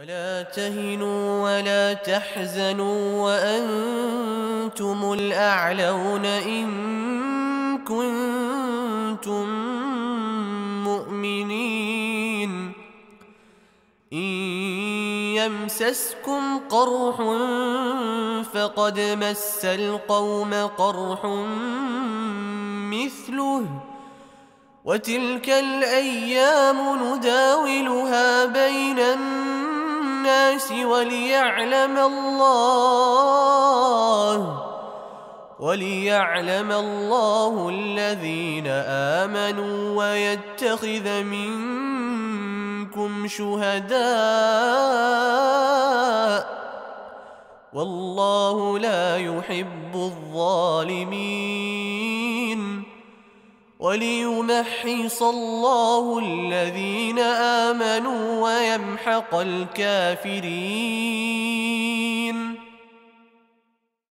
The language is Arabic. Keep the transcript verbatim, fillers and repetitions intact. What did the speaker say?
ولا تهنوا ولا تحزنوا وأنتم الأعلون إن كنتم مؤمنين إن يمسسكم قرح فقد مس القوم قرح مثله وتلك الأيام نداولها بين الناس وليعلم الله وليعلم الله الذين آمنوا ويتخذ منكم شهداء والله لا يحب الظالمين وليمحص الله الذين آمنوا ويمحق الكافرين.